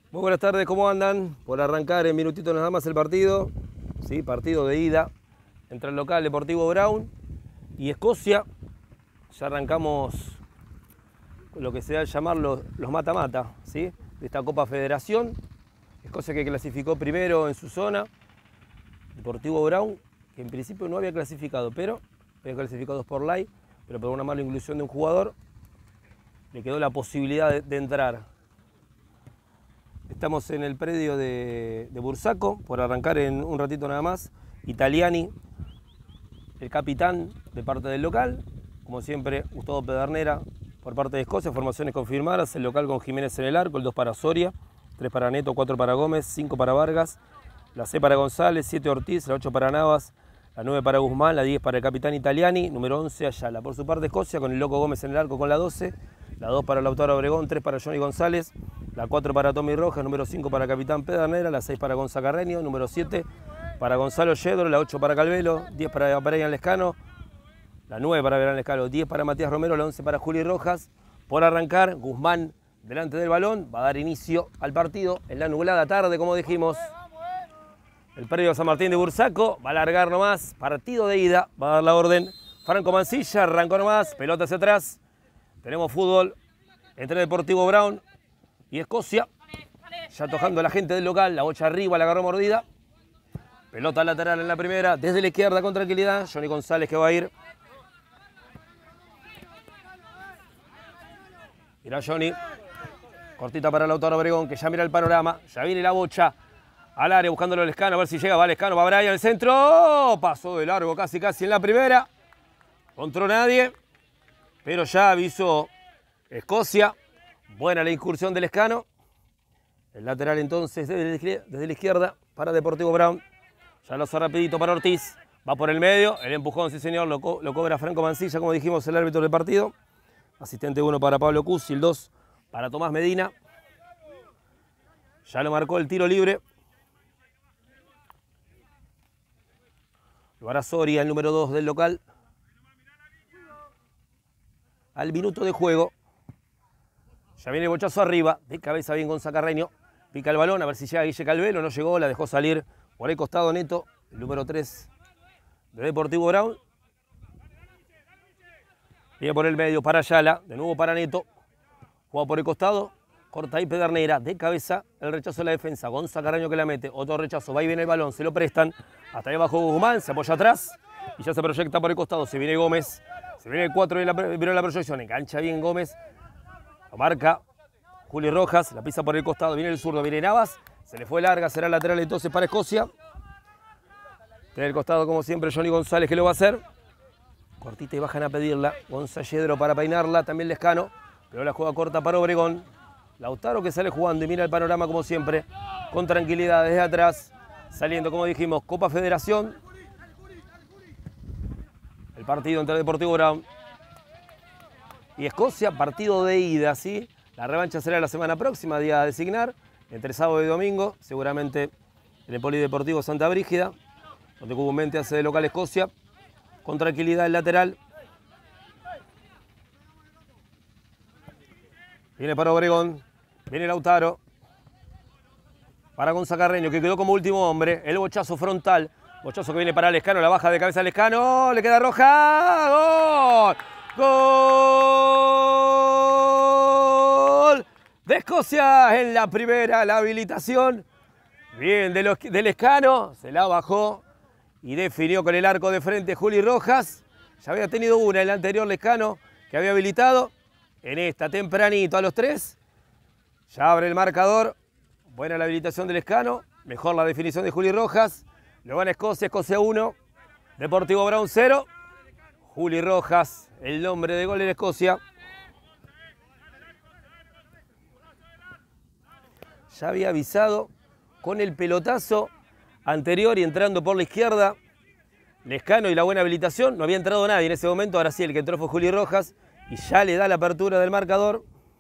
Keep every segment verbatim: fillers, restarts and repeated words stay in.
Muy buenas tardes, ¿cómo andan? Por arrancar en minutitos nada más el partido. Sí, partido de ida entre el local Deportivo Brown y Escocia. Ya arrancamos con lo que se va a llamar los mata-mata, ¿sí? De esta Copa Federación. Escocia que clasificó primero en su zona. Deportivo Brown, que en principio no había clasificado, pero había clasificado por live, pero por una mala inclusión de un jugador, le quedó la posibilidad de, de entrar. Estamos en el predio de, de Bursaco, por arrancar en un ratito nada más. Italiani, el capitán de parte del local. Como siempre, Gustavo Pedernera por parte de Escocia. Formaciones confirmadas, el local con Jiménez en el arco, el dos para Soria, tres para Neto, cuatro para Gómez, cinco para Vargas, la seis para González, siete Ortiz, la ocho para Navas, la nueve para Guzmán, la diez para el capitán Italiani, número once Ayala. Por su parte Escocia con el loco Gómez en el arco con la doce, la dos para Lautaro Obregón, tres para Johnny González, la cuatro para Tommy Rojas, número cinco para capitán Pedernera, la seis para Gonza Carreño, número siete para Gonzalo Yedro, la ocho para Calvelo, diez para Brian Lescano, la nueve para Brian Lescano, diez para Matías Romero, la once para Juli Rojas. Por arrancar, Guzmán delante del balón, va a dar inicio al partido en la nublada tarde, como dijimos. El predio San Martín de Bursaco va a alargar nomás, partido de ida, va a dar la orden Franco Mancilla, arrancó nomás, pelota hacia atrás. Tenemos fútbol entre Deportivo Brown y Escocia, ya tocando a la gente del local, la bocha arriba, la agarró mordida. Pelota lateral en la primera, desde la izquierda con tranquilidad, Johnny González que va a ir. Mira Johnny, cortita para Lautaro Obregón, que ya mira el panorama, ya viene la bocha al área buscándolo a Lescano, a ver si llega, va Lescano, va Brian al centro, pasó de largo casi casi en la primera, controló nadie, pero ya avisó Escocia, buena la incursión de Lescano, el lateral entonces desde la izquierda para Deportivo Brown, ya lo hace rapidito para Ortiz, va por el medio, el empujón, sí señor, lo, co lo cobra Franco Mancilla, como dijimos, el árbitro del partido. Asistente uno para Pablo Cus y el dos para Tomás Medina. Ya lo marcó el tiro libre. Lo hará Soria, el número dos del local. Al minuto de juego. Ya viene el bochazo arriba. De cabeza bien Gonza Carreño. Pica el balón, a ver si llega Guille Calvelo. No llegó, la dejó salir por el costado Neto. El número tres de Deportivo Brown. Viene por el medio para Ayala, de nuevo para Neto, juega por el costado, corta ahí Pedernera, de cabeza, el rechazo de la defensa, Gonza Carreño que la mete, otro rechazo, va y viene el balón, se lo prestan, hasta ahí abajo Guzmán, se apoya atrás y ya se proyecta por el costado, se viene Gómez, se viene el cuatro, viene la, viene la proyección, engancha bien Gómez, lo marca Juli Rojas, la pisa por el costado, viene el zurdo, viene Navas, se le fue larga, será lateral entonces para Escocia, tiene el costado como siempre Johnny González que lo va a hacer. Cortita y bajan a pedirla. Gonza Yedro para peinarla, también Lescano. Pero la juega corta para Obregón. Lautaro que sale jugando y mira el panorama como siempre. Con tranquilidad desde atrás. Saliendo, como dijimos, Copa Federación. El partido entre Deportivo Brown y Escocia. Partido de ida, ¿sí? La revancha será la semana próxima, día a designar. Entre sábado y domingo. Seguramente en el Polideportivo Santa Brígida. Donde comúnmente hace de local Escocia. Con tranquilidad el lateral. Viene para Obregón. Viene Lautaro. Para Gonza Carreño, que quedó como último hombre. El bochazo frontal. Bochazo que viene para Lescano. La baja de cabeza Lescano. Le queda roja. ¡Gol! ¡Gol! De Escocia en la primera. La habilitación. Bien de, los, de Lescano. Se la bajó. Y definió con el arco de frente Juli Rojas. Ya había tenido una en el anterior Lescano que había habilitado. En esta tempranito a los tres. Ya abre el marcador. Buena la habilitación de Lescano. Mejor la definición de Juli Rojas. Lo gana Escocia, Escocia uno. Deportivo Brown cero. Juli Rojas, el nombre de gol en Escocia. Ya había avisado con el pelotazo anterior y entrando por la izquierda, Lescano y la buena habilitación, no había entrado nadie en ese momento, ahora sí el que entró fue Juli Rojas y ya le da la apertura del marcador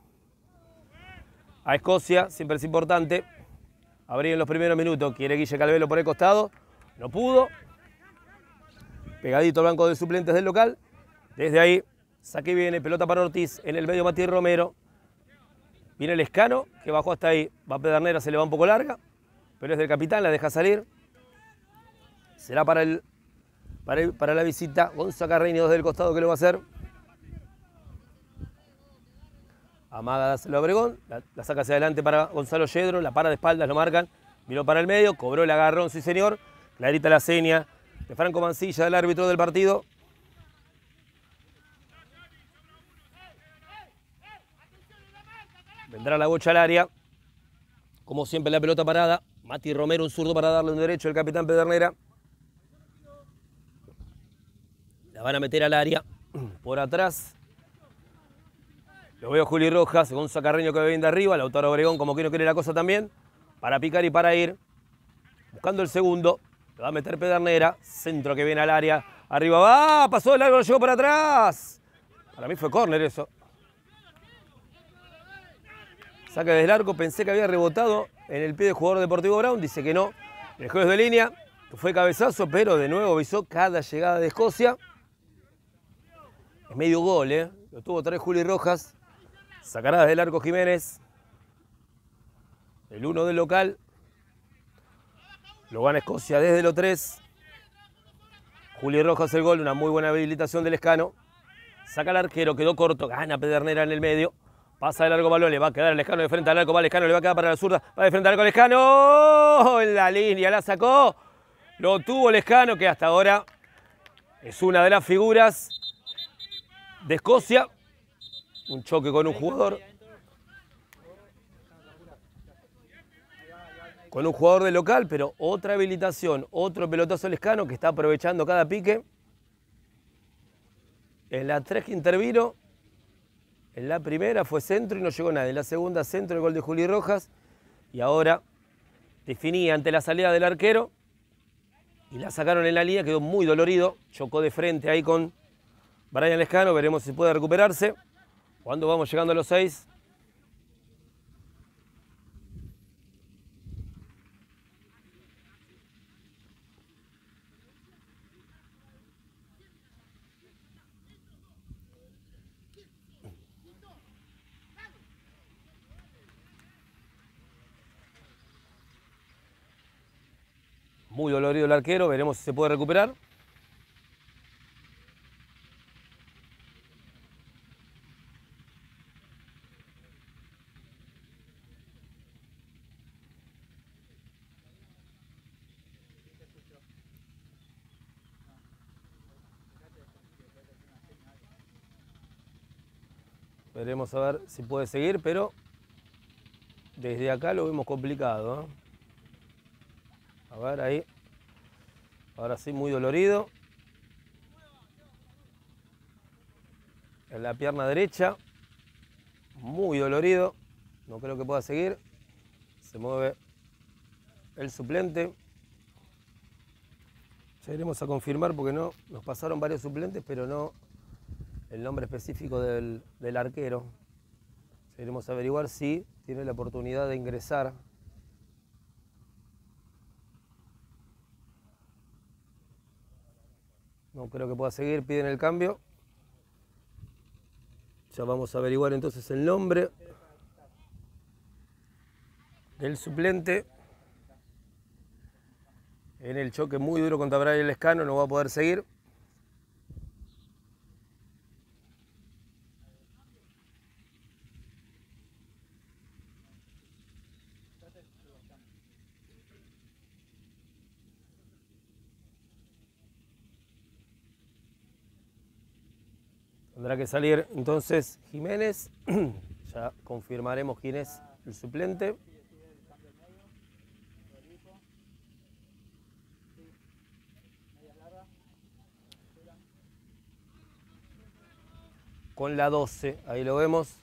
a Escocia, siempre es importante abrir en los primeros minutos, quiere Guille Calvelo por el costado, no pudo, pegadito al banco de suplentes del local, desde ahí, saque viene, pelota para Ortiz, en el medio Matías Romero, Viene el Escano, que bajó hasta ahí. Va Pedernera, se le va un poco larga, pero es del capitán, la deja salir. Será para, el, para, el, para la visita. Gonza Carreño desde el costado, que lo va a hacer. Amaga dárselo a Obregón, la, la saca hacia adelante para Gonzalo Yedro, la para de espaldas, lo marcan. Miró para el medio, cobró el agarrón, sí señor. Clarita la seña de Franco Mancilla, del árbitro del partido. Vendrá la bocha al área. Como siempre la pelota parada. Mati Romero, un zurdo para darle un derecho al capitán Pedernera. La van a meter al área. Por atrás. Lo veo Juli Rojas, Gonza Carreño que viene de arriba. Lautaro Obregón como que no quiere la cosa también. Para picar y para ir. Buscando el segundo. Lo va a meter Pedernera. Centro que viene al área. Arriba va. Pasó de largo, lo llevó para atrás. Para mí fue córner eso. Saca desde el arco, pensé que había rebotado en el pie del jugador Deportivo Brown, dice que no. El juez de línea, que fue cabezazo, pero de nuevo avisó cada llegada de Escocia. Es medio gol, ¿eh? Lo tuvo tres Juli Rojas. Sacará desde el arco Jiménez. El uno del local. Lo gana Escocia desde los tres. Juli Rojas el gol, una muy buena habilitación del Escano. Saca el arquero, quedó corto, gana Pedernera en el medio. Pasa de largo balón, le va a quedar el Escano de frente al arco, va el Escano, le va a quedar para la zurda, va de frente al arco el Escano, en la línea, la sacó, lo tuvo el Escano, que hasta ahora es una de las figuras de Escocia. Un choque con un jugador, con un jugador de local, pero otra habilitación, otro pelotazo del Escano que está aprovechando cada pique. En la tres que intervino. En la primera fue centro y no llegó nadie. En la segunda centro, el gol de Juli Rojas. Y ahora definía ante la salida del arquero. Y la sacaron en la línea, quedó muy dolorido. Chocó de frente ahí con Brian Lescano. Veremos si puede recuperarse. Cuando vamos llegando a los seis. Muy dolorido el arquero, veremos si se puede recuperar. Veremos a ver si puede seguir, pero desde acá lo vemos complicado, ¿eh? A ver, ahí. Ahora sí, muy dolorido. En la pierna derecha. Muy dolorido. No creo que pueda seguir. Se mueve el suplente. Ya iremos a confirmar porque no nos pasaron varios suplentes, pero no el nombre específico del, del arquero. Ya iremos a averiguar si tiene la oportunidad de ingresar. No creo que pueda seguir, piden el cambio. Ya vamos a averiguar entonces el nombre del suplente. En el choque muy duro contra Brian Lescano no va a poder seguir. Tendrá que salir entonces Jiménez. Ya confirmaremos quién es el suplente. Con la doce, ahí lo vemos.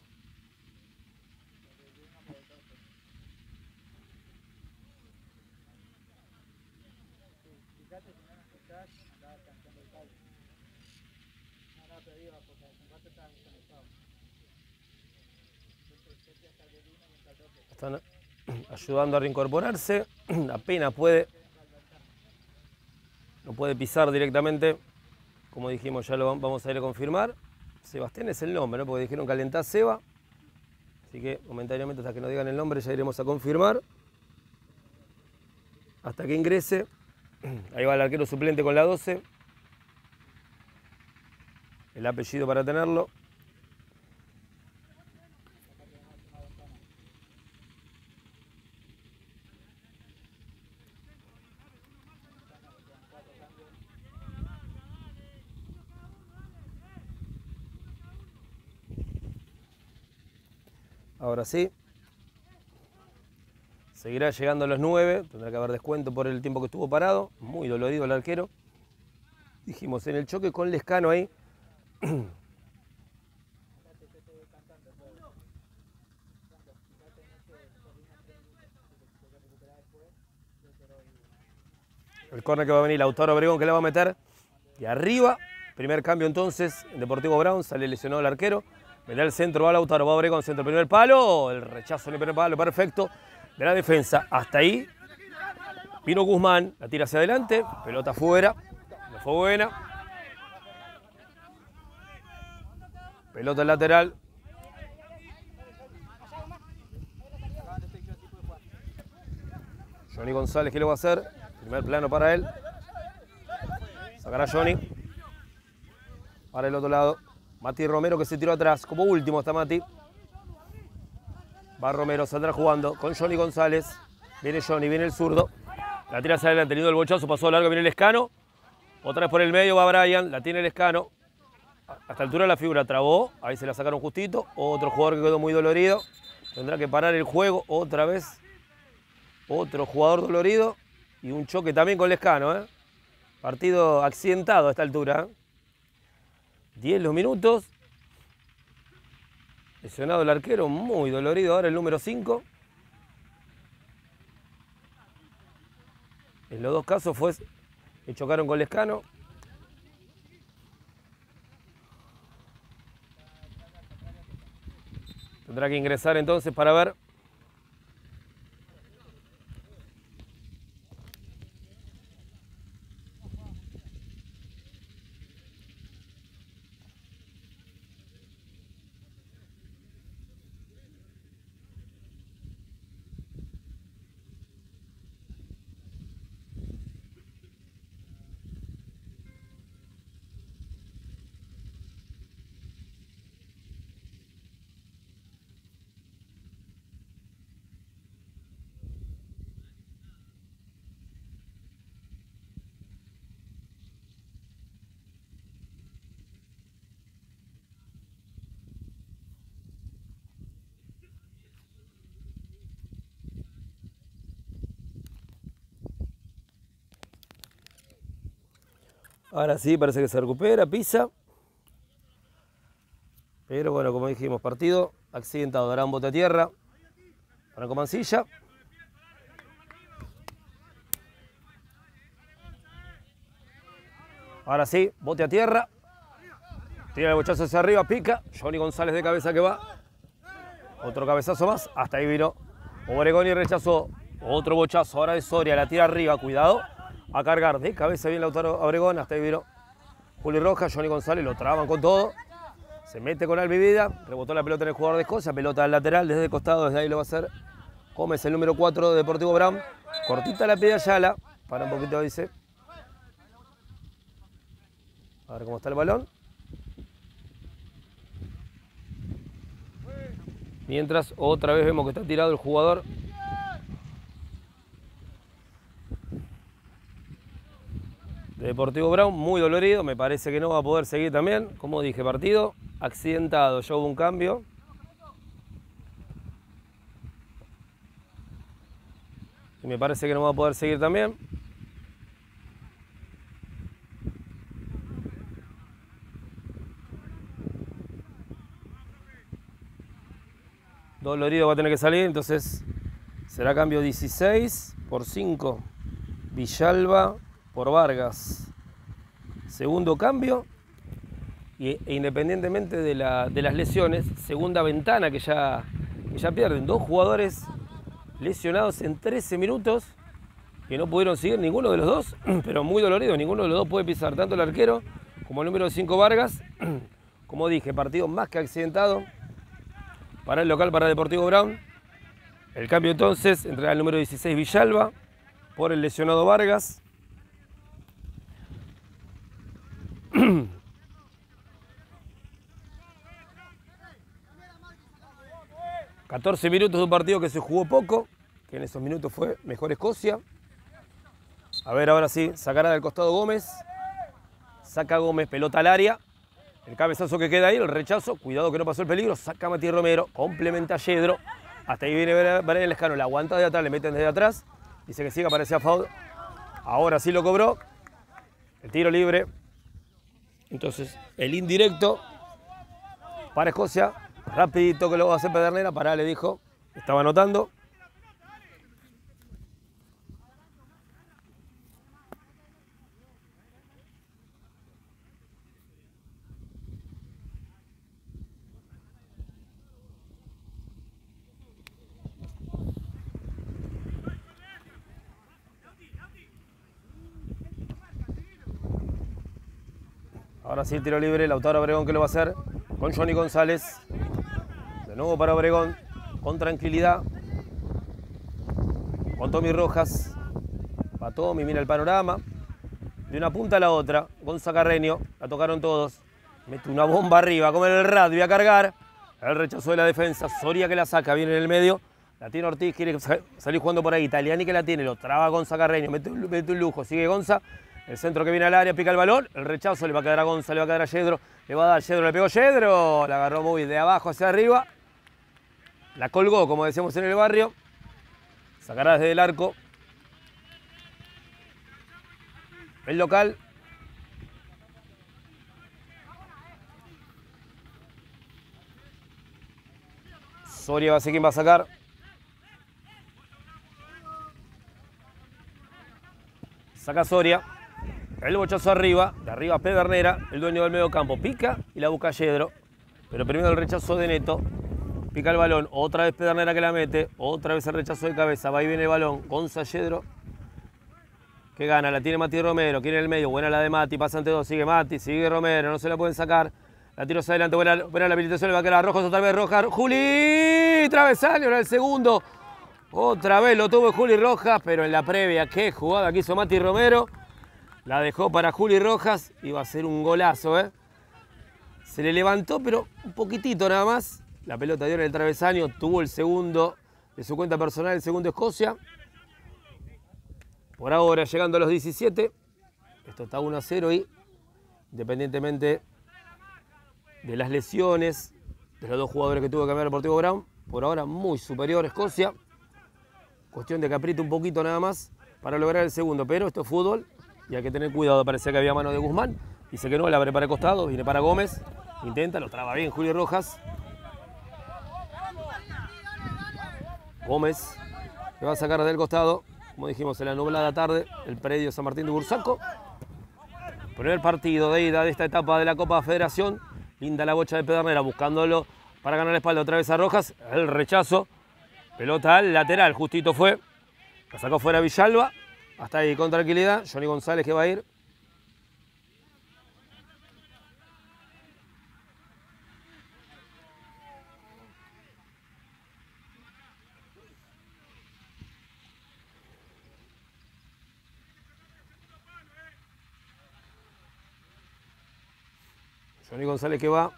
Están ayudando a reincorporarse. Apenas puede. No puede pisar directamente. Como dijimos, ya lo vamos a ir a confirmar. Sebastián es el nombre, ¿no? Porque dijeron calentá Seba. Así que momentáneamente hasta que nos digan el nombre ya iremos a confirmar. Hasta que ingrese. Ahí va el arquero suplente con la doce. El apellido para tenerlo. Ahora sí. Seguirá llegando a los nueve. Tendrá que haber descuento por el tiempo que estuvo parado. Muy dolorido el arquero. Dijimos en el choque con Lescano ahí. El córner que va a venir Lautaro Obregón, que le va a meter de arriba. Primer cambio entonces en Deportivo Brown. Sale lesionado el arquero. Vendrá el centro, va Lautaro, va Obregón, centro, primer palo. El rechazo en el primer palo, perfecto. De la defensa hasta ahí. Vino Guzmán, la tira hacia adelante. Pelota afuera. No fue buena. Pelota en lateral. Johnny González, ¿qué le va a hacer? Primer plano para él. Sacará Johnny. Para el otro lado. Mati Romero que se tiró atrás. Como último está Mati. Va Romero, saldrá jugando con Johnny González. Viene Johnny, viene el zurdo. La tira hacia adelante, tenido el bochazo, pasó largo, viene el Lescano. Otra vez por el medio va Brian, la tiene el Lescano. A esta altura la figura trabó, ahí se la sacaron justito. Otro jugador que quedó muy dolorido. Tendrá que parar el juego otra vez. Otro jugador dolorido. Y un choque también con Lescano. ¿eh? Partido accidentado a esta altura. ¿eh? diez los minutos. Lesionado el arquero, muy dolorido ahora el número cinco. En los dos casos fue que chocaron con Lescano. Tendrá que ingresar entonces para ver. Ahora sí, parece que se recupera, pisa. Pero bueno, como dijimos, partido accidentado. Dará un bote a tierra. Franco Mancilla. Ahora sí, bote a tierra. Tira el bochazo hacia arriba, pica. Johnny González de cabeza que va. Otro cabezazo más. Hasta ahí vino Obregón y rechazó. Otro bochazo ahora de Soria. La tira arriba, cuidado. A cargar de cabeza bien Lautaro Obregón. Hasta ahí vino Juli Rojas. Johnny González lo traban con todo. Se mete con Albivida. Rebotó la pelota en el jugador de Escocia. Pelota al lateral desde el costado. Desde ahí lo va a hacer Gómez, el número cuatro de Deportivo Brown. Cortita la pide Ayala. Para un poquito, dice. A ver cómo está el balón. Mientras otra vez vemos que está tirado el jugador de Deportivo Brown, muy dolorido, me parece que no va a poder seguir también. Como dije, partido accidentado, ya hubo un cambio. Y me parece que no va a poder seguir también. Dolorido va a tener que salir, entonces será cambio dieciséis por cinco. Villalba por Vargas. Segundo cambio. Y, e independientemente de, la, de las lesiones, segunda ventana que ya, que ya pierden. Dos jugadores lesionados en trece minutos que no pudieron seguir ninguno de los dos, pero muy dolorido. Ninguno de los dos puede pisar, tanto el arquero como el número cinco Vargas. Como dije, partido más que accidentado. para el local, para Deportivo Brown. El cambio entonces entrará el número dieciséis Villalba por el lesionado Vargas. catorce minutos de un partido que se jugó poco, que en esos minutos fue mejor Escocia. A ver, ahora sí, sacará del costado Gómez. Saca Gómez, pelota al área. El cabezazo que queda ahí, el rechazo. Cuidado que no pasó el peligro. Saca Matías Romero, complementa a Yedro. Hasta ahí viene Brian Lescano, la aguanta de atrás, le meten desde atrás. Dice que siga, parecía foul. Ahora sí lo cobró. El tiro libre. Entonces, el indirecto para Escocia. Rapidito que lo va a hacer Pedernera. Pará, le dijo. Estaba anotando. Ahora sí el tiro libre, Lautaro Obregón que lo va a hacer con Johnny González. De nuevo para Obregón, con tranquilidad. Con Tommy Rojas. Va Tommy, mira el panorama. De una punta a la otra, Gonza Carreño, la tocaron todos. Mete una bomba arriba, como en el rugby a cargar. El rechazo de la defensa, Soria que la saca, viene en el medio. La tiene Ortiz, quiere salir jugando por ahí. Italiani que la tiene, lo traba Gonza Carreño, mete, mete un lujo, sigue Gonza. El centro que viene al área, pica el balón, el rechazo le va a quedar a Gonza, le va a quedar a Yedro, le va a dar Yedro, le pegó Yedro, la agarró muy de abajo hacia arriba, la colgó, como decíamos en el barrio, sacará desde el arco el local. Soria va a ser quien va a sacar. Saca Soria. El bochazo arriba, de arriba Pedernera, el dueño del medio campo, pica y la busca Yedro. Pero primero el rechazo de Neto, pica el balón, otra vez Pedernera que la mete, otra vez el rechazo de cabeza, va y viene el balón, Gonza Yedro, que gana, la tiene Mati Romero, quiere en el medio, buena la de Mati, pasa ante dos, sigue Mati, sigue Romero, no se la pueden sacar, la tiro hacia adelante, buena, buena la habilitación, le va a quedar a Rojas, otra vez Rojas, Juli, travesaño, era el segundo, otra vez lo tuvo Juli Rojas, pero en la previa, qué jugada que hizo Mati Romero. La dejó para Juli Rojas, iba a ser un golazo, ¿eh? Se le levantó, pero un poquitito nada más. La pelota dio en el travesaño, tuvo el segundo de su cuenta personal, el segundo Escocia. Por ahora, llegando a los diecisiete, esto está uno a cero y, independientemente de las lesiones de los dos jugadores que tuvo que cambiar el Deportivo Brown, por ahora muy superior Escocia. Cuestión de que apriete un poquito nada más para lograr el segundo, pero esto es fútbol. Y hay que tener cuidado, parecía que había mano de Guzmán. Dice que no, la abre para el costado, viene para Gómez. Intenta, lo traba bien Julio Rojas. Gómez, que va a sacar del costado. Como dijimos, en la nublada tarde, el predio San Martín de Bursaco. Primer partido de ida de esta etapa de la Copa Federación. Linda la bocha de Pedernera, buscándolo para ganar la espalda otra vez a Rojas. El rechazo. Pelota al lateral, justito fue. La sacó fuera Villalba. Hasta ahí con tranquilidad. Johnny González que va a ir. Johnny González que va.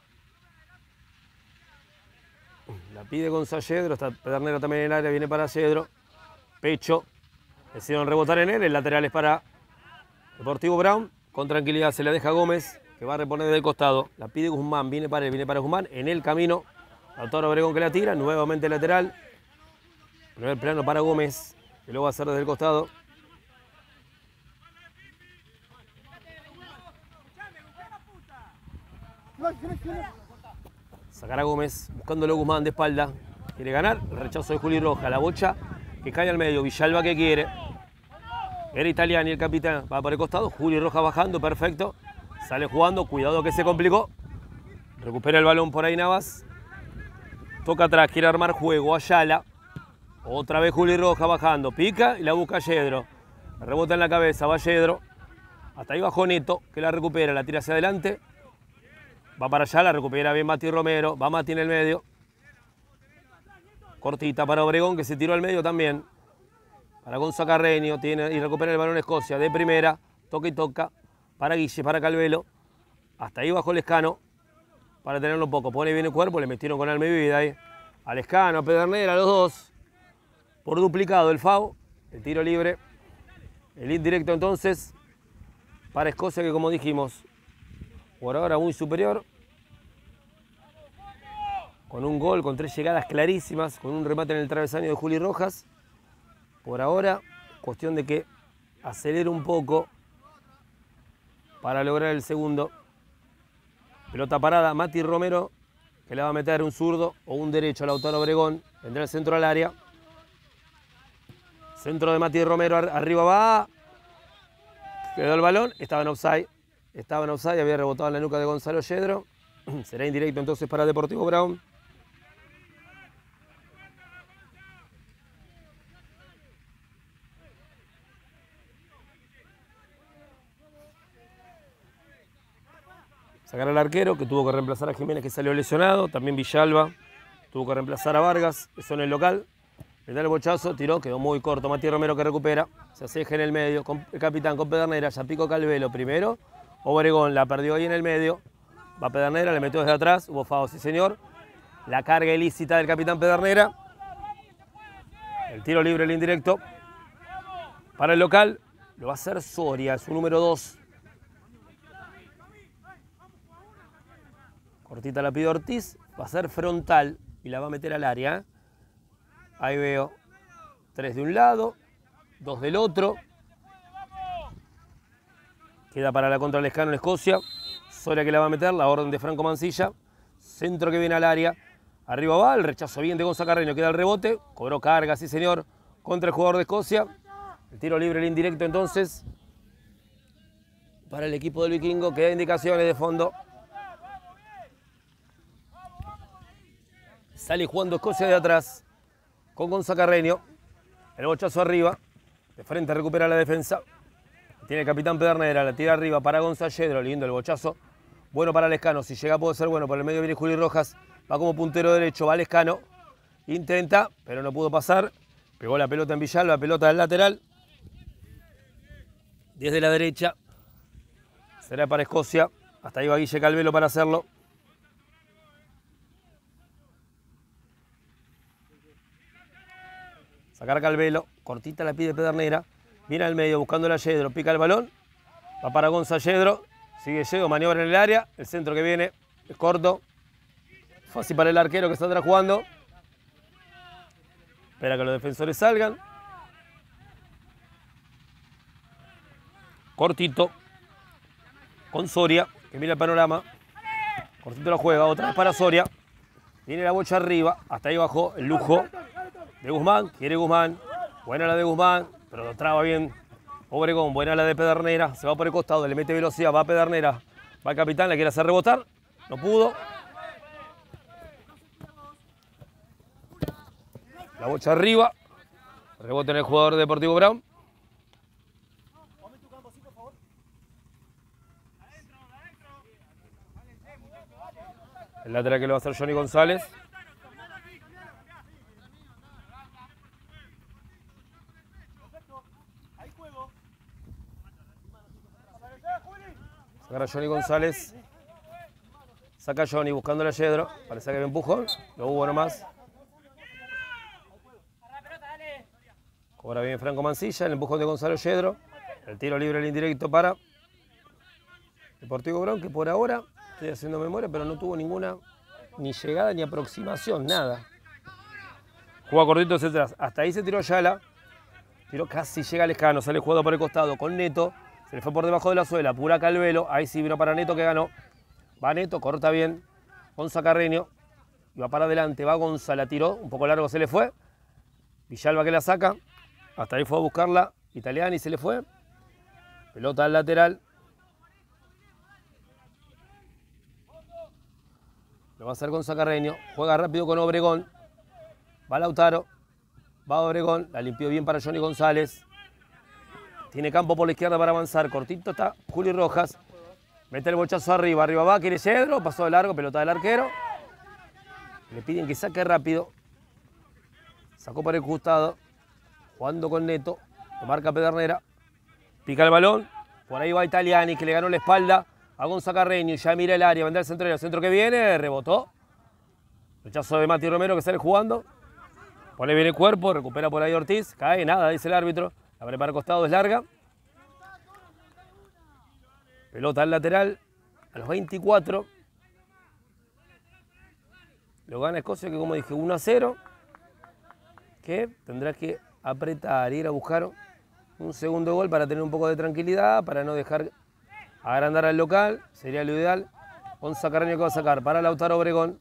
La pide Gonzalo Yedro. Está Pedernera también en el área. Viene para Yedro. Pecho. Decidieron rebotar en él. El lateral es para Deportivo Brown. Con tranquilidad se la deja Gómez, que va a reponer desde el costado. La pide Guzmán. Viene para él. Viene para Guzmán. En el camino. Lautaro Obregón que la tira. Nuevamente lateral. Primer plano para Gómez, que lo va a hacer desde el costado. Sacará Gómez, buscándolo Guzmán de espalda. Quiere ganar, el rechazo de Juli Rojas. La bocha que cae al medio, Villalba que quiere. Era Italiani el capitán, va por el costado. Juli Rojas bajando, perfecto. Sale jugando, cuidado que se complicó. Recupera el balón por ahí Navas. Toca atrás, quiere armar juego, Ayala. Otra vez Juli Rojas bajando, pica y la busca Yedro. Rebota en la cabeza, va Yedro. Hasta ahí bajó Neto, que la recupera, la tira hacia adelante. Va para allá, la recupera bien Mati Romero. Va Mati en el medio. Cortita para Obregón, que se tiró al medio también. Para Gonza Carreño, tiene y recupera el balón Escocia de primera. Toca y toca. Para Guille, para Calvelo. Hasta ahí bajó Lescano. Para tenerlo un poco. Pone bien el cuerpo, le metieron con alma y vida ahí. A Lescano, a Pedernera, los dos. Por duplicado el F A U. El tiro libre. El indirecto entonces. Para Escocia, que como dijimos, por ahora muy superior. Con un gol, con tres llegadas clarísimas. Con un remate en el travesaño de Juli Rojas. Por ahora, cuestión de que acelere un poco para lograr el segundo. Pelota parada, Mati Romero, que le va a meter un zurdo o un derecho a Lautaro Obregón. Vendrá el centro al área. Centro de Mati Romero, arriba va. Quedó el balón, estaba en offside. Estaba en offside, había rebotado en la nuca de Gonzalo Yedro. Será indirecto entonces para Deportivo Brown. Sacar al arquero, que tuvo que reemplazar a Jiménez, que salió lesionado. También Villalba tuvo que reemplazar a Vargas, eso en el local. Le da el bochazo, tiró, quedó muy corto. Matías Romero que recupera, se aseja en el medio. Con el capitán con Pedernera, ya pico Calvelo primero. Obregón la perdió ahí en el medio. Va Pedernera, le metió desde atrás. Hubo F A U, sí señor. La carga ilícita del capitán Pedernera. El tiro libre, el indirecto. Para el local, lo va a hacer Soria, su número dos. Cortita la pide Ortiz, va a ser frontal y la va a meter al área. Ahí veo tres de un lado, dos del otro. Queda para la contra Lescano en Escocia. Soria que la va a meter, la orden de Franco Mancilla. Centro que viene al área. Arriba va, el rechazo bien de Gonza Carreño, queda el rebote. Cobró carga, sí señor, contra el jugador de Escocia. El tiro libre, el indirecto entonces. Para el equipo del Vikingo, que da indicaciones de fondo. Sale jugando Escocia de atrás con Gonza Carreño. El bochazo arriba. De frente recupera la defensa. Tiene el capitán Pedernera. La tira arriba para Gonza Yedro. Lindo el bochazo. Bueno para Lescano. Si llega puede ser bueno. Por el medio viene Juli Rojas. Va como puntero derecho. Va Lescano. Intenta, pero no pudo pasar. Pegó la pelota en Villalba. Pelota del lateral. Desde la derecha. Será para Escocia. Hasta ahí va Guille Calvelo para hacerlo. Sacar Calvelo, cortita la pide Pedernera, viene al medio buscando a Yedro, pica el balón, va para Gonza Yedro, sigue Yedro, maniobra en el área, el centro que viene es corto, fácil para el arquero que está atrás jugando, espera que los defensores salgan, cortito, con Soria, que mira el panorama, cortito la juega, otra vez para Soria, viene la bocha arriba, hasta ahí bajó el lujo de Guzmán, quiere Guzmán, buena la de Guzmán, pero lo traba bien Obregón, buena la de Pedernera, se va por el costado, le mete velocidad, va Pedernera, va el capitán, le quiere hacer rebotar, no pudo. La bocha arriba, rebote en el jugador de Deportivo Brown. El lateral que lo va a hacer Johnny González. Agarra Johnny González. Saca Johnny buscándole a Yedro. Parece que había empujón. Lo hubo nomás. Cobra bien Franco Mancilla. El empujón de Gonzalo Yedro. El tiro libre, el indirecto para Deportivo Brown, que por ahora, estoy haciendo memoria, pero no tuvo ninguna ni llegada ni aproximación, nada. Juega cortito hacia atrás. Hasta ahí se tiró Ayala. Tiró casi llega Lescano. Sale jugado por el costado con Neto. Se le fue por debajo de la suela, pura Calvelo, ahí sí vino para Neto que ganó. Va Neto, corta bien, Gonza Carreño, y va para adelante, va Gonza, la tiró, un poco largo se le fue. Villalba que la saca, hasta ahí fue a buscarla, Italiani se le fue. Pelota al lateral. Lo va a hacer Gonza Carreño, juega rápido con Obregón. Va Lautaro, va Obregón, la limpió bien para Johnny González. Tiene campo por la izquierda para avanzar. Cortito está Juli Rojas. Mete el bochazo arriba. Arriba va, quiere Yedro. Pasó de largo, pelota del arquero. Le piden que saque rápido. Sacó por el costado. Jugando con Neto. Lo marca Pedernera. Pica el balón. Por ahí va Italiani, que le ganó la espalda a Gonza Carreño. Ya mira el área. Vendrá el centro. El centro que viene. Rebotó. Rechazo de Mati Romero, que sale jugando. Pone bien el cuerpo. Recupera por ahí Ortiz. Cae. Nada, dice el árbitro. La prepara al costado. Es larga. Pelota al lateral. A los veinticuatro. Lo gana Escocia, que como dije, uno a cero. Que tendrá que apretar, ir a buscar un segundo gol para tener un poco de tranquilidad, para no dejar agrandar al local. Sería lo ideal. Gonza Carreño que va a sacar para Lautaro Obregón.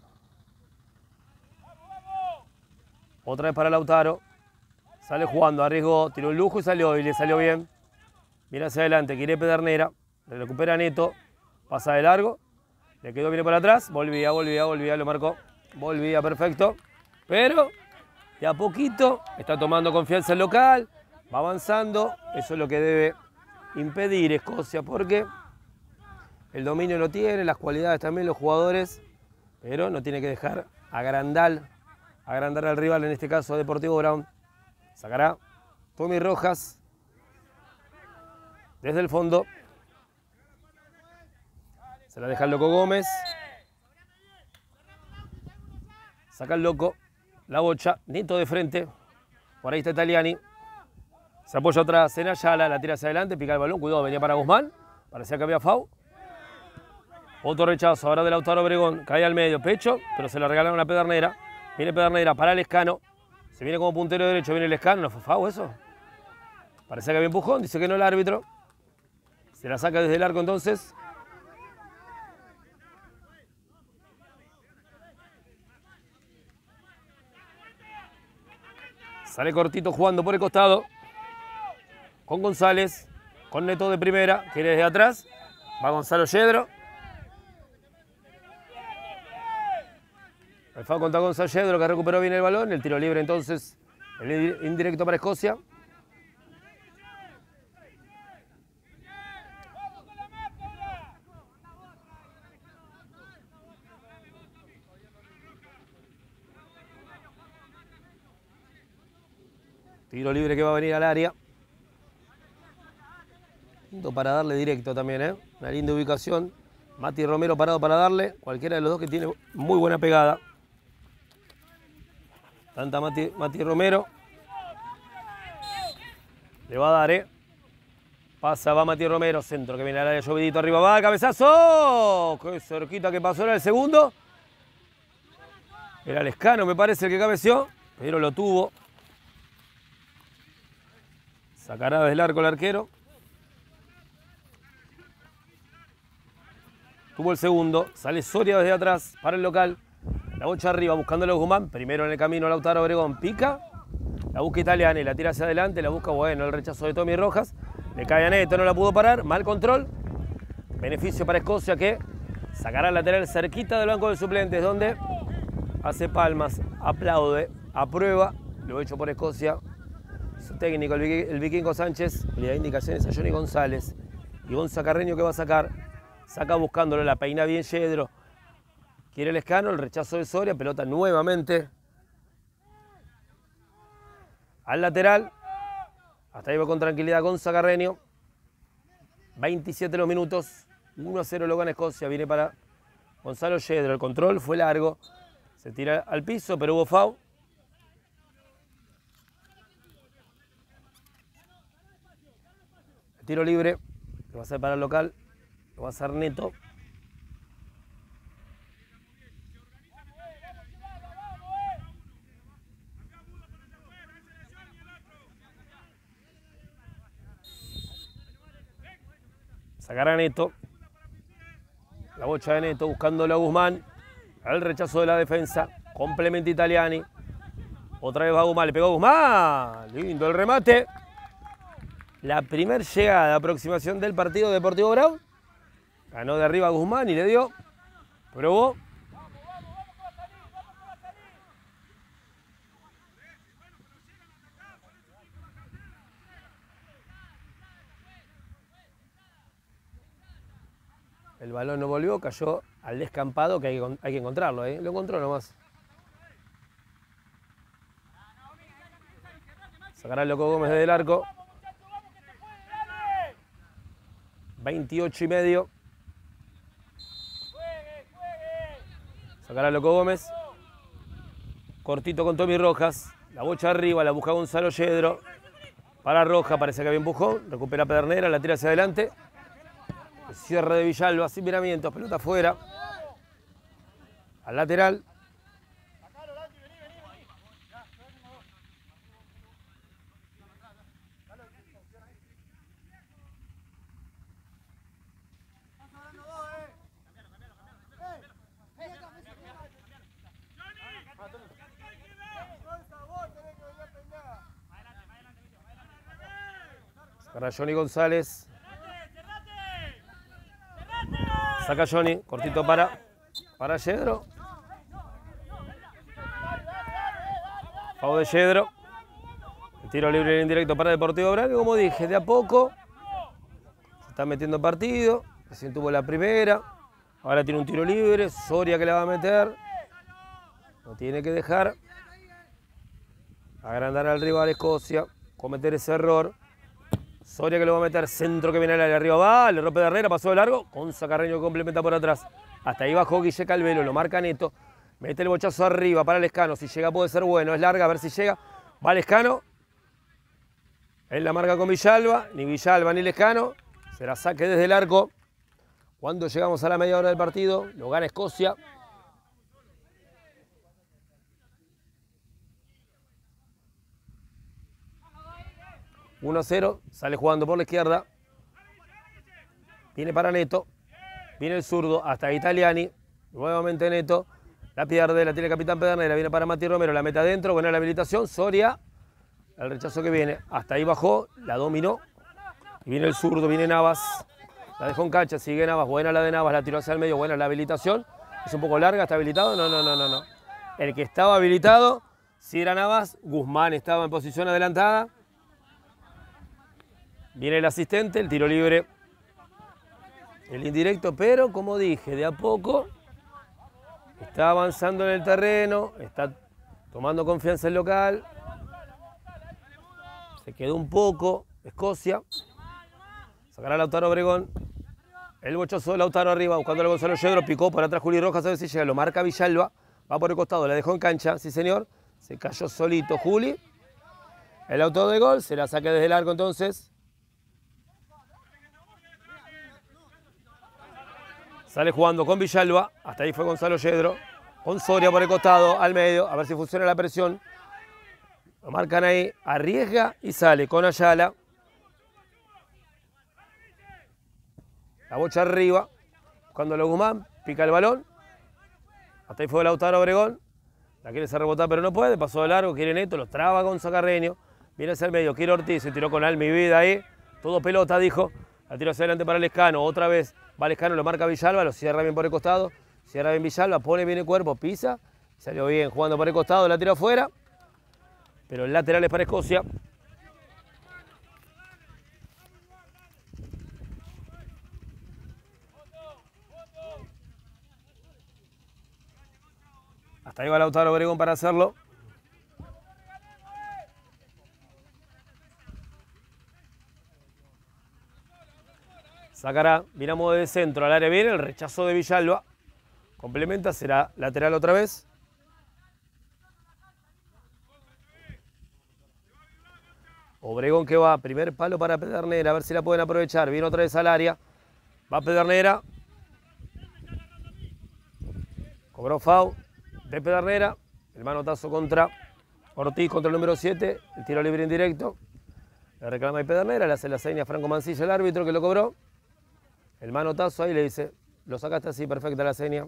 Otra vez para Lautaro. Sale jugando, arriesgó, tiró el lujo y salió, y le salió bien. Viene hacia adelante, quiere Pedernera. Le recupera Neto. Pasa de largo. Le quedó, viene para atrás. Volvía, volvía, volvía, lo marcó. Volvía, perfecto. Pero de a poquito está tomando confianza el local. Va avanzando. Eso es lo que debe impedir Escocia, porque el dominio lo tiene, las cualidades también los jugadores, pero no tiene que dejar agrandar, agrandar al rival, en este caso a Deportivo Brown. Sacará Tommy Rojas desde el fondo. Se la deja el Loco Gómez. Saca el Loco. La bocha. Neto de frente. Por ahí está Italiani. Se apoya atrás en Ayala. La tira hacia adelante. Pica el balón. Cuidado. Venía para Guzmán. Parecía que había foul. Otro rechazo. Ahora de Lautaro Obregón. Cae al medio. Pecho. Pero se la regalaron a Pedernera. Viene Pedernera para Lescano. Se viene como puntero derecho. Viene Lescano. ¿No fue foul eso? Parecía que había empujón. Dice que no el árbitro. Se la saca desde el arco entonces. Sale cortito jugando por el costado. Con González. Con Neto de primera. Quiere desde atrás. Va Gonzalo Yedro. El foul contra Gonzalo Yedro, que recuperó bien el balón. El tiro libre entonces. El indirecto para Escocia. Tiro libre que va a venir al área. Lindo para darle directo también, ¿eh? Una linda ubicación. Mati Romero parado para darle. Cualquiera de los dos que tiene muy buena pegada. Tanta Mati, Mati Romero. Le va a dar, ¿eh? Pasa, va Mati Romero. Centro que viene al área. Llovidito arriba. Va, cabezazo. Qué cerquita que pasó. Era el segundo. Era Lescano, me parece, el que cabeció. Pero lo tuvo. Sacará desde el arco el arquero. Tuvo el segundo. Sale Soria desde atrás para el local. La bocha arriba buscándole a Guzmán. Primero en el camino Lautaro Obregón. Pica. La busca Italiani. La tira hacia adelante. La busca, bueno, el rechazo de Tommy Rojas. Le cae a Neto. No la pudo parar. Mal control. Beneficio para Escocia, que sacará el lateral cerquita del banco de suplentes, donde hace palmas, aplaude, aprueba lo hecho por Escocia. Su técnico, el Vikingo Sánchez, le da indicaciones a Johnny González. Y Gonza Carreño, que va a sacar. Saca buscándolo, la peina bien Yedro. Quiere el Lescano, el rechazo de Soria, pelota nuevamente al lateral. Hasta ahí va con tranquilidad Gonza Carreño. veintisiete los minutos. uno a cero lo gana Escocia. Viene para Gonzalo Yedro. El control fue largo. Se tira al piso, pero hubo foul. El tiro libre. Lo va a hacer para el local. Lo va a hacer Neto. Sacará Neto. La bocha de Neto buscándolo a Guzmán. El rechazo de la defensa. Complementa Italiani. Otra vez va Guzmán. Le pegó a Guzmán. Lindo el remate. La primer llegada, aproximación del partido Deportivo Brown. Ganó de arriba a Guzmán y le dio. Probó. El balón no volvió, cayó al descampado, que hay que, hay que encontrarlo, ¿eh? Lo encontró nomás. Sacará el Loco Gómez desde el arco. veintiocho y medio. Sacará el Loco Gómez. Cortito con Tommy Rojas. La bocha arriba, la busca Gonzalo Yedro. Para Roja, parece que había empujón. Recupera Pedernera, la tira hacia adelante. El cierre de Villalba, sin miramientos, pelota afuera. Al lateral. Para Johnny González. Saca Johnny, cortito para, para Yedro. Pau de Yedro. El tiro libre en indirecto para Deportivo Braga. Como dije, de a poco se está metiendo partido. Recién tuvo la primera. Ahora tiene un tiro libre. Soria que la va a meter. No tiene que dejar agrandar al rival Escocia. Cometer ese error. Soria que lo va a meter, centro que viene al área, arriba va, le rompe de Herrera, pasó de largo, Gonza Carreño que complementa por atrás. Hasta ahí bajó Guille Calvelo, lo marca Neto, mete el bochazo arriba para Lescano, si llega puede ser bueno, es larga, a ver si llega, va Lescano. Él la marca con Villalba, ni Villalba ni Lescano, será saque desde el arco. Cuando llegamos a la media hora del partido, lo gana Escocia. uno a cero, sale jugando por la izquierda. Viene para Neto. Viene el zurdo hasta Italiani. Nuevamente Neto. La pierde, la tiene el capitán Pedernera. Viene para Mati Romero, la mete adentro. Buena la habilitación. Soria. El rechazo que viene. Hasta ahí bajó. La dominó. Y viene el zurdo, viene Navas. La dejó en cancha. Sigue Navas. Buena la de Navas. La tiró hacia el medio. Buena la habilitación. Es un poco larga. ¿Está habilitado? No, no, no, no. no. El que estaba habilitado, si era Navas. Guzmán estaba en posición adelantada. Viene el asistente, el tiro libre, el indirecto, pero como dije, de a poco está avanzando en el terreno, está tomando confianza el local. Se quedó un poco Escocia. Sacará Lautaro Obregón. El bochazo de Lautaro arriba, buscando a Gonzalo Yedro, picó por atrás Juli Rojas, a ver si llega, lo marca Villalba, va por el costado, la dejó en cancha, sí señor, se cayó solito Juli. El auto de gol, se la saca desde el arco entonces. Sale jugando con Villalba, hasta ahí fue Gonzalo Yedro, con Soria por el costado, al medio, a ver si funciona la presión. Lo marcan ahí, arriesga y sale con Ayala. La bocha arriba, buscando a Guzmán, pica el balón. Hasta ahí fue Lautaro Obregón, la quiere hacer rebotar pero no puede, pasó de largo, quiere Neto, lo traba Gonza Carreño. Viene hacia el medio, quiere Ortiz, se tiró con alma y vida ahí, todo pelota dijo. La tiró hacia adelante para Lescano, otra vez va Lescano, lo marca Villalba, lo cierra bien por el costado, cierra bien Villalba, pone bien el cuerpo, pisa, salió bien jugando por el costado, la tira afuera, pero el lateral es para Escocia. Hasta ahí va Lautaro Obregón para hacerlo. Sacará, viene a modo de centro, al área viene, el rechazo de Villalba. Complementa, será lateral otra vez. Obregón que va, primer palo para Pedernera, a ver si la pueden aprovechar. Viene otra vez al área. Va Pedernera. Cobró foul de Pedernera. El manotazo contra Ortiz, contra el número siete. El tiro libre indirecto. Le reclama a Pedernera, le hace la seña a Franco Mancilla, el árbitro que lo cobró. El manotazo ahí le dice, lo sacaste así, perfecta la seña.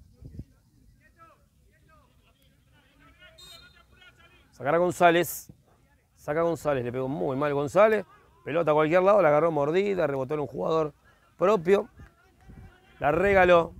Sacará González. Saca González, le pegó muy mal González. Pelota a cualquier lado, la agarró mordida, rebotó en un jugador propio. La regaló.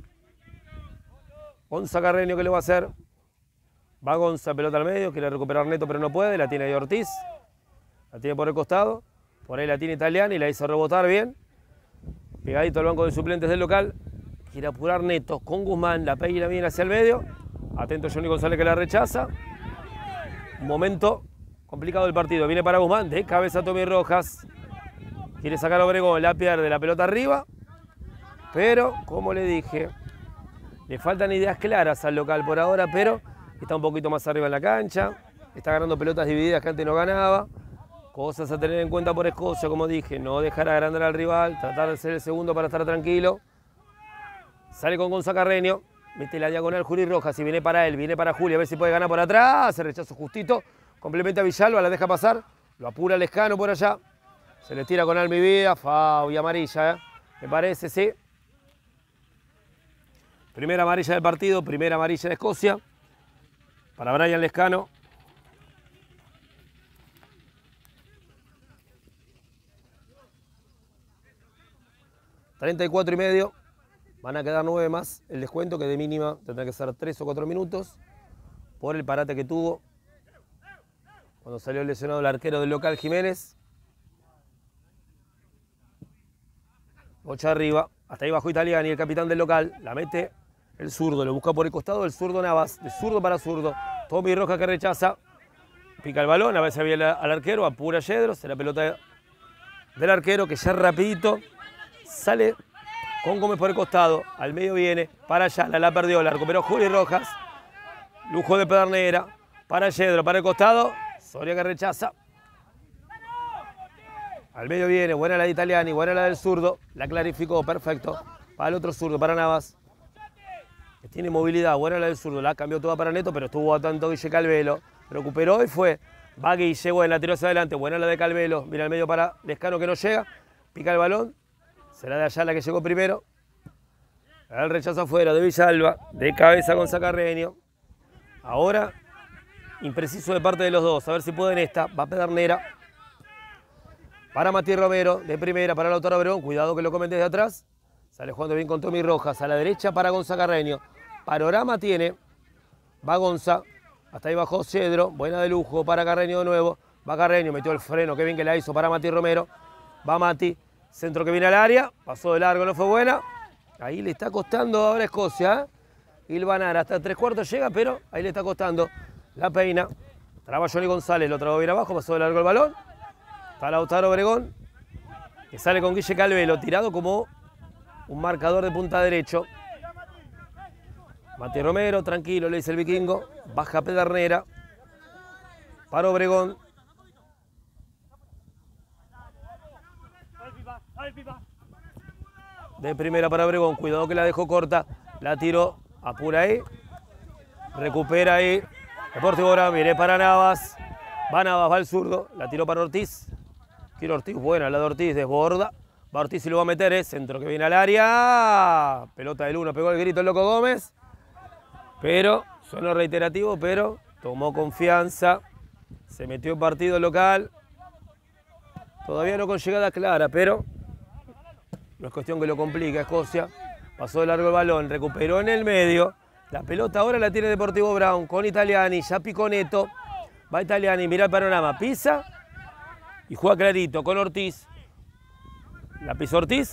Gonza Carreño, ¿qué le va a hacer? Va Gonza, pelota al medio, quiere recuperar Neto, pero no puede. La tiene ahí Ortiz. La tiene por el costado. Por ahí la tiene Italiani y la hizo rebotar bien. Pegadito al banco de suplentes del local. Quiere apurar Neto con Guzmán. La peina bien hacia el medio. Atento Johnny González que la rechaza. Un momento. complicado el partido. Viene para Guzmán, de cabeza Tommy Rojas. Quiere sacar a Obregón, la pierde, la pelota arriba. Pero, como le dije, le faltan ideas claras al local por ahora, pero está un poquito más arriba en la cancha. Está ganando pelotas divididas que antes no ganaba. Cosas a tener en cuenta por Escocia, como dije, no dejar agrandar al rival, tratar de ser el segundo para estar tranquilo. Sale con Gonza Carreño, mete la diagonal Juli Rojas y viene para él, viene para Juli, a ver si puede ganar por atrás, se rechazo justito, complementa a Villalba, la deja pasar, lo apura Lescano por allá, se le tira con alma y vida, fau y amarilla, ¿eh? Me parece, sí. Primera amarilla del partido, primera amarilla de Escocia, para Brian Lescano. treinta y cuatro y medio, van a quedar nueve más el descuento, que de mínima tendrá que ser tres o cuatro minutos por el parate que tuvo cuando salió lesionado el arquero del local Jiménez. Bocha arriba, hasta ahí bajó Italiani, el capitán del local, la mete el zurdo, lo busca por el costado el zurdo Navas, de zurdo para zurdo, Tommy Rojas que rechaza, pica el balón, a veces había al arquero, apura Yedros, será pelota del arquero que ya rapidito sale con Gómez por el costado, al medio viene, para allá, la, la perdió, la recuperó Juli Rojas, lujo de Pedernera, para Yedro, para el costado, Soria que rechaza, al medio viene, buena la de Italiani, buena la del zurdo, la clarificó, perfecto, para el otro zurdo, para Navas, que tiene movilidad, buena la del zurdo, la cambió toda para Neto, pero estuvo a tanto Guille Calvelo, recuperó y fue, va Guille, buena, tiró hacia adelante, buena la de Calvelo, mira al medio para Lescano que no llega, pica el balón, será de allá la que llegó primero. El rechazo afuera de Villalba, de cabeza con Sacarreño. Ahora, impreciso de parte de los dos, a ver si pueden esta. Va Pedernera. Para Matías Romero, de primera, para Lautaro Obregón. Cuidado que lo comen desde atrás. Sale jugando bien con Tommy Rojas. A la derecha para Gonza Carreño. Panorama tiene. Va Gonza. Hasta ahí bajó Cedro. Buena de lujo para Carreño de nuevo. Va Carreño, metió el freno. Qué bien que la hizo para Matías Romero. Va Mati. Centro que viene al área, pasó de largo, no fue buena. Ahí le está costando ahora Escocia. ¿eh? Ilvanar hasta tres cuartos llega, pero ahí le está costando. La peina. Traba Johnny González, lo trabó bien abajo, pasó de largo el balón. Está Lautaro Obregón, que sale con Guille Calvelo, tirado como un marcador de punta derecho. Mati Romero, tranquilo, le dice el vikingo. Baja Pedernera. Para Obregón. De primera para Obregón, cuidado que la dejó corta, la tiró, apura ahí, recupera ahí, Deportivo Brown, viene para Navas, va Navas, va el zurdo, la tiró para Ortiz, quiere Ortiz, buena la de Ortiz, desborda, va Ortiz y lo va a meter, ¿eh? Centro que viene al área, pelota del uno, pegó el grito el Loco Gómez, pero, suena reiterativo, pero tomó confianza, se metió en partido local, todavía no con llegada clara, pero no es cuestión que lo complica Escocia. Pasó de largo el balón, recuperó en el medio. La pelota ahora la tiene Deportivo Brown con Italiani, ya picó Neto. Va Italiani, mira el panorama, pisa y juega clarito con Ortiz. La pisó Ortiz.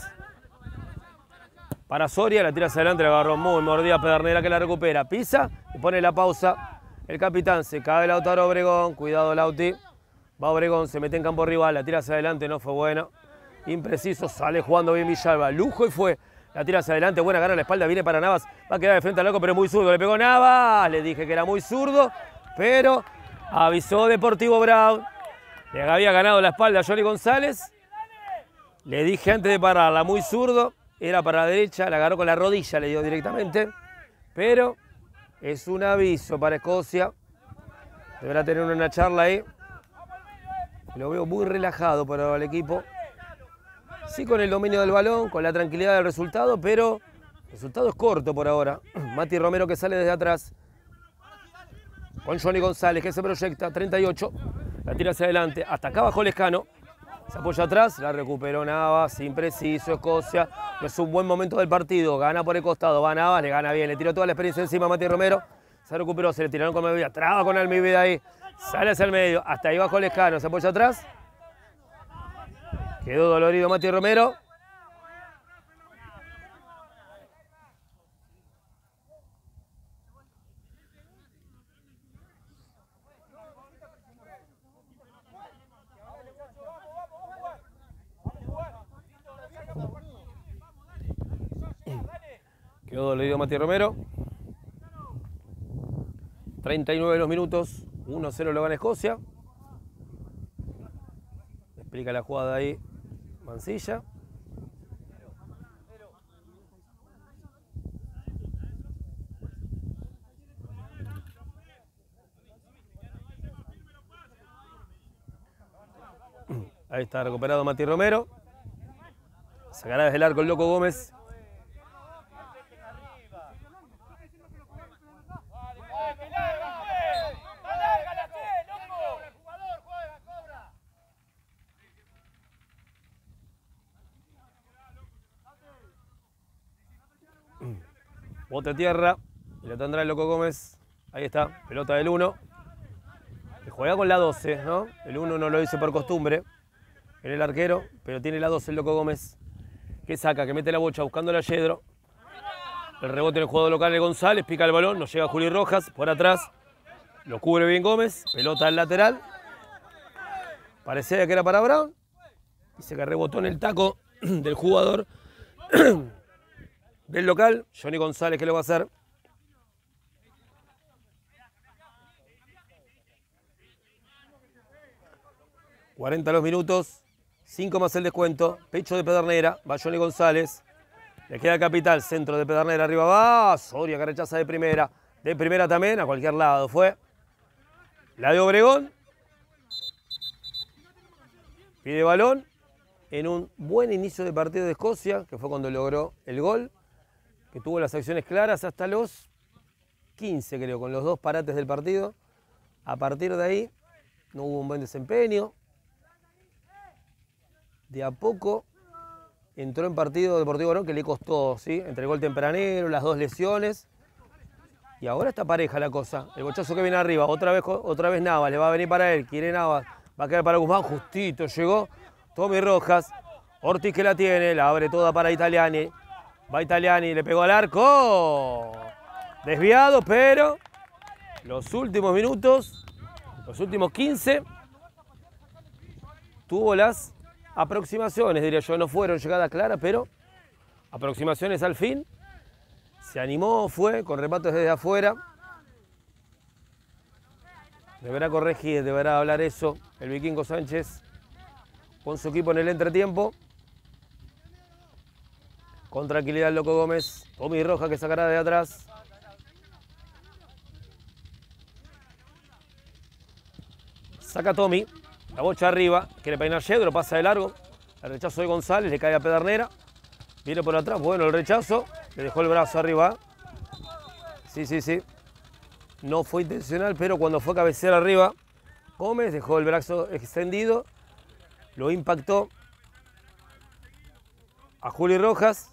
Para Soria, la tira hacia adelante, la agarró muy mordida Pedernera que la recupera. Pisa y pone la pausa. El capitán se cae Lautaro Obregón. Cuidado Lauti. Va Obregón, se mete en campo rival, la tira hacia adelante, no fue bueno. Impreciso, sale jugando bien Villalba, lujo y fue, la tira hacia adelante, buena gana a la espalda, viene para Navas, va a quedar de frente al loco, pero es muy zurdo, le pegó Navas, le dije que era muy zurdo, pero avisó Deportivo Brown, le había ganado la espalda a Johnny González, le dije antes de pararla, muy zurdo, era para la derecha, la agarró con la rodilla, le dio directamente, pero es un aviso para Escocia, deberá tener una charla ahí, lo veo muy relajado para el equipo. Sí, con el dominio del balón, con la tranquilidad del resultado, pero el resultado es corto por ahora. Mati Romero que sale desde atrás. Con Johnny González que se proyecta, treinta y ocho. La tira hacia adelante. Hasta acá bajó Lescano. Se apoya atrás, la recuperó Navas, impreciso, Escocia. No es un buen momento del partido. Gana por el costado, va Navas, le gana bien. Le tiró toda la experiencia encima a Mati Romero. Se recuperó, se le tiraron con Almivida. Traba con Almivida ahí. Sale hacia el medio. Hasta ahí bajó Lescano, se apoya atrás. Quedó dolorido Mati Romero. Quedó dolido Mati Romero. treinta y nueve de los minutos. uno a cero lo gana Escocia. Explica la jugada ahí Mansilla. Ahí está recuperado Mati Romero. Sacará desde el arco el Loco Gómez. Bote a tierra. Y lo tendrá el Loco Gómez. Ahí está, pelota del uno. Que juega con la doce, ¿no? El uno no lo dice por costumbre en el arquero, pero tiene la doce el Loco Gómez. Que saca, que mete la bocha buscando a Yedro. El rebote en el juego local de González, pica el balón, nos llega Juli Rojas por atrás. Lo cubre bien Gómez, pelota al lateral. Parecía que era para Brown. Dice que rebotó en el taco del jugador del local, Johnny González, que lo va a hacer. cuarenta los minutos, cinco más el descuento, pecho de Pedernera, va Johnny González, le queda Capital, centro de Pedernera, arriba va, Soria que rechaza de primera, de primera también, a cualquier lado fue. La de Obregón, pide balón, en un buen inicio de partido de Escocia, que fue cuando logró el gol, que tuvo las acciones claras hasta los quince creo, con los dos parates del partido. A partir de ahí no hubo un buen desempeño. De a poco entró en partido Deportivo Morón que le costó, ¿sí? Entre el gol tempranero, las dos lesiones. Y ahora está pareja la cosa. El bochazo que viene arriba, otra vez, otra vez Navas, le va a venir para él. Quiere Navas, va a quedar para Guzmán, justito llegó. Tommy Rojas, Ortiz que la tiene, la abre toda para Italiani. Va Italiani, le pegó al arco. Desviado, pero los últimos minutos, los últimos quince, tuvo las aproximaciones, diría yo, no fueron llegadas claras, pero aproximaciones al fin. Se animó, fue, con remates desde afuera. Deberá corregir, deberá hablar eso el Vikingo Sánchez con su equipo en el entretiempo. Con tranquilidad el Loco Gómez. Tommy Rojas que sacará de atrás. Saca Tommy. La bocha arriba, quiere peinar Yedro, pasa de largo. El rechazo de González, le cae a Pedernera. Viene por atrás, bueno el rechazo. Le dejó el brazo arriba. Sí, sí, sí. No fue intencional, pero cuando fue a cabecear arriba, Gómez dejó el brazo extendido. Lo impactó a Juli Rojas.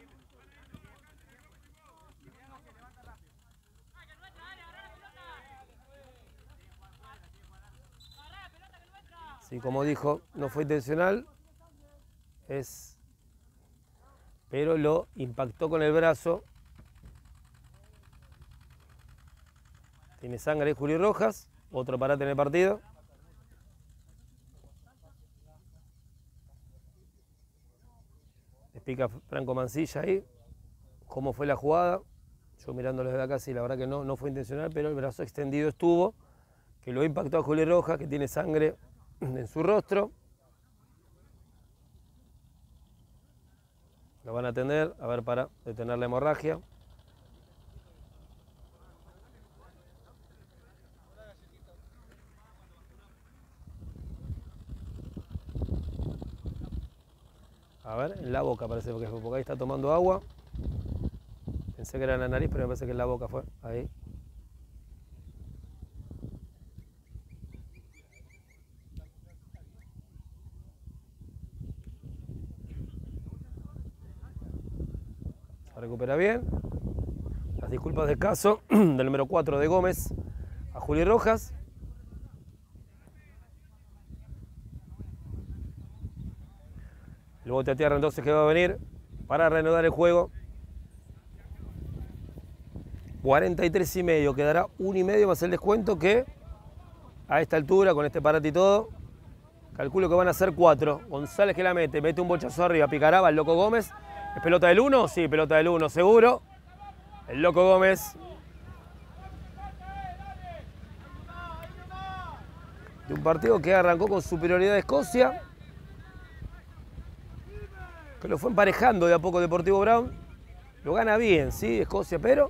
Sí, como dijo, no fue intencional, es, pero lo impactó con el brazo. Tiene sangre Juli Rojas, otro parate en el partido. Explica Franco Mansilla ahí cómo fue la jugada. Yo mirándolo desde acá, sí, la verdad que no, no fue intencional, pero el brazo extendido estuvo, que lo impactó a Juli Rojas, que tiene sangre en su rostro. Lo van a atender, a ver, para detener la hemorragia. A ver, en la boca parece, porque, porque ahí está tomando agua. Pensé que era en la nariz, pero me parece que en la boca fue. Ahí. Se recupera bien. Las disculpas de caso del número cuatro de Gómez a Juli Rojas. El bote a tierra entonces que va a venir para reanudar el juego. cuarenta y tres y medio, quedará un y medio más el descuento que a esta altura, con este parate y todo, calculo que van a ser cuatro. González que la mete, mete un bochazo arriba, picará, va el Loco Gómez. ¿Es pelota del uno? Sí, pelota del uno, seguro. El Loco Gómez. De un partido que arrancó con superioridad de Escocia, que lo fue emparejando de a poco Deportivo Brown. Lo gana bien, sí, Escocia, pero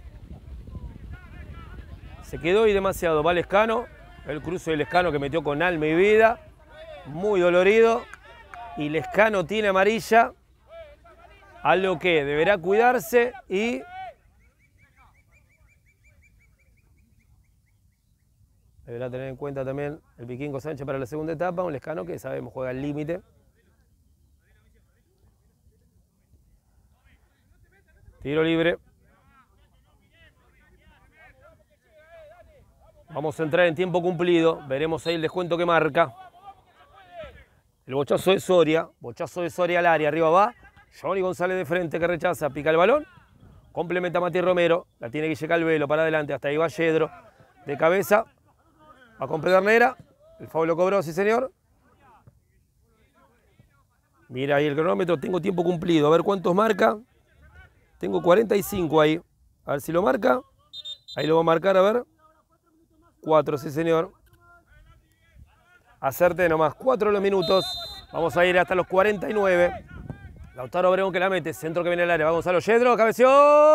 se quedó ahí demasiado. Va Lescano, el cruce de Lescano que metió con alma y vida, muy dolorido. Y Lescano tiene amarilla, a lo que deberá cuidarse y deberá tener en cuenta también el Vikingo Sánchez para la segunda etapa. Un Lescano que sabemos juega al límite. Tiro libre. Vamos a entrar en tiempo cumplido. Veremos ahí el descuento que marca. El bochazo de Soria. Bochazo de Soria al área. Arriba va Johnny González de frente que rechaza. Pica el balón. Complementa a Matías Romero. La tiene Guille Calvelo para adelante. Hasta ahí va Yedro. De cabeza. Va con Pedernera. El foul lo cobró, sí señor. Mira ahí el cronómetro. Tengo tiempo cumplido. A ver cuántos marca. Tengo cuarenta y cinco ahí. A ver si lo marca. Ahí lo va a marcar, a ver. cuatro, sí señor. Acerte nomás. cuatro los minutos. Vamos a ir hasta los cuarenta y nueve. Lautaro Obregón que la mete. Centro que viene al área. Va Gonzalo Yedro. Cabeció.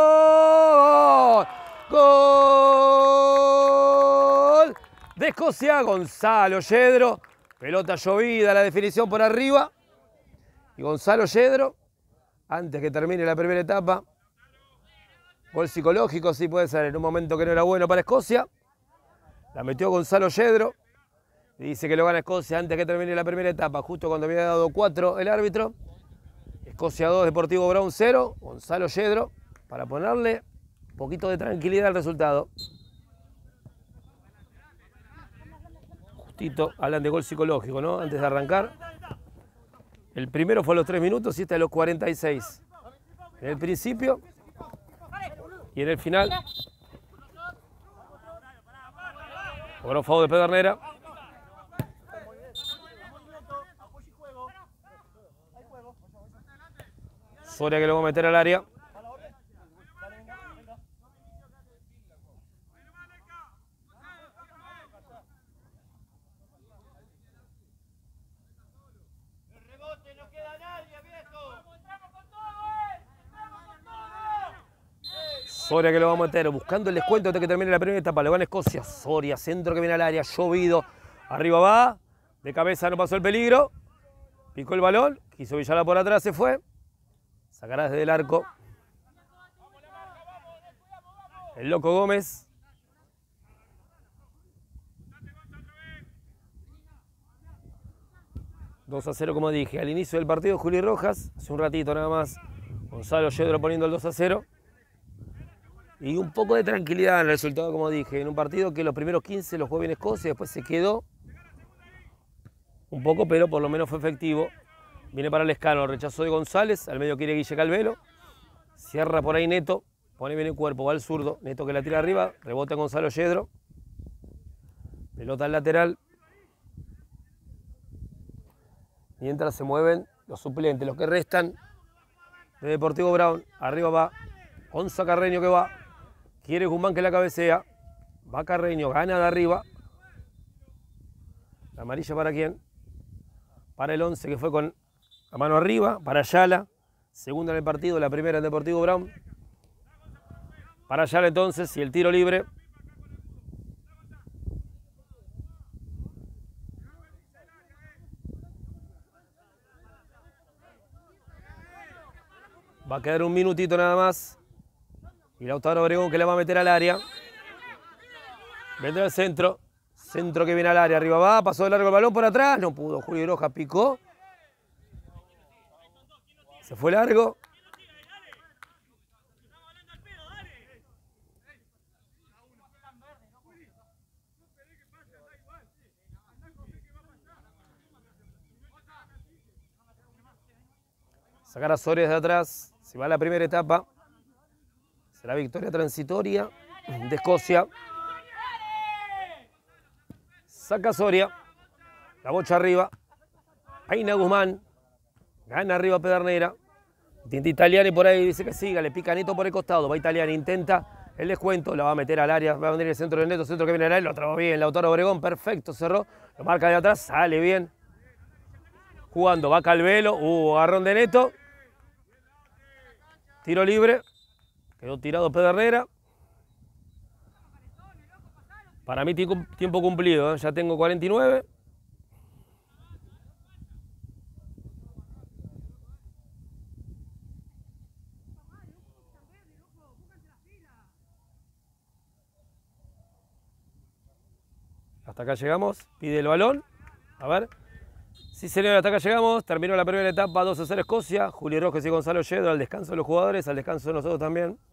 ¡Gol! De Escocia. Gonzalo Yedro. Pelota llovida. La definición por arriba. Y Gonzalo Yedro, antes que termine la primera etapa, gol psicológico, sí puede ser, en un momento que no era bueno para Escocia. La metió Gonzalo Yedro. Y dice que lo gana Escocia antes que termine la primera etapa, justo cuando había dado cuatro el árbitro. Escocia dos, Deportivo Brown cero. Gonzalo Yedro, para ponerle un poquito de tranquilidad al resultado. Justito, hablan de gol psicológico, ¿no? Antes de arrancar. El primero fue a los tres minutos y este a los cuarenta y seis. En el principio y en el final. Cobró foul de Pedernera. Soria que lo va a meter al área. Soria que lo va a meter, buscando el descuento hasta que termine la primera etapa. Le van a Escocia. Soria, centro que viene al área, llovido. Arriba va, de cabeza no pasó el peligro. Picó el balón, quiso Villalá por atrás, se fue. Sacará desde el arco. El Loco Gómez. dos a cero, como dije. Al inicio del partido, Juli Rojas. Hace un ratito nada más. Gonzalo Yedro poniendo el dos a cero. Y un poco de tranquilidad en el resultado, como dije, en un partido que los primeros quince los jugó bien Escocia, después se quedó un poco, pero por lo menos fue efectivo. Viene para Lescano, rechazó de González, al medio quiere Guille Calvelo, cierra por ahí Neto, pone bien el cuerpo, va al zurdo, Neto que la tira arriba, rebota Gonzalo Yedro, pelota al lateral, mientras se mueven los suplentes, los que restan de Deportivo Brown. Arriba va Gonza Carreño que va. Quiere Guzmán que la cabecea. Va Carreño, gana de arriba. La amarilla para quién? Para el once que fue con la mano arriba. Para Ayala. Segunda en el partido, la primera en Deportivo Brown. Para Ayala entonces y el tiro libre. Va a quedar un minutito nada más. Y Lautaro Obregón que la va a meter al área. Vendrá al centro. Centro que viene al área. Arriba va. Pasó de largo el balón por atrás. No pudo. Julio Rojas picó. Se fue largo. Sacar a Soria desde atrás. Se va a la primera etapa. Será victoria transitoria de Escocia. Saca Soria. La bocha arriba. Peina Guzmán. Gana arriba Pedernera. Tinta Italiani por ahí dice que siga, le pica Neto por el costado, va Italiani, intenta el descuento, la va a meter al área, va a venir el centro de Neto, centro que viene a él, lo trabó bien, Lautaro Obregón, perfecto, cerró, lo marca de atrás, sale bien. Jugando, va Calvelo, hubo uh, agarrón de Neto. Tiro libre, quedó tirado Pedernera. Para mí tiempo cumplido, ¿eh? Ya tengo cuarenta y nueve. Hasta acá llegamos, pide el balón, a ver. Sí señor, hasta acá llegamos, terminó la primera etapa, dos a cero Escocia, Juli Rojas y Gonzalo Yedro al descanso de los jugadores, al descanso de nosotros también.